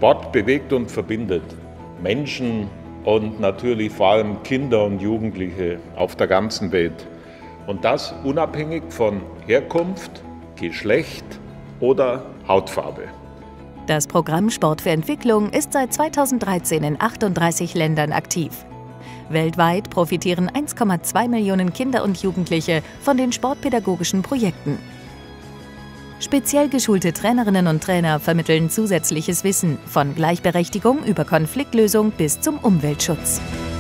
Sport bewegt und verbindet Menschen und natürlich vor allem Kinder und Jugendliche auf der ganzen Welt. Und das unabhängig von Herkunft, Geschlecht oder Hautfarbe. Das Programm Sport für Entwicklung ist seit 2013 in 38 Ländern aktiv. Weltweit profitieren 1,2 Millionen Kinder und Jugendliche von den sportpädagogischen Projekten. Speziell geschulte Trainerinnen und Trainer vermitteln zusätzliches Wissen von Gleichberechtigung über Konfliktlösung bis zum Umweltschutz.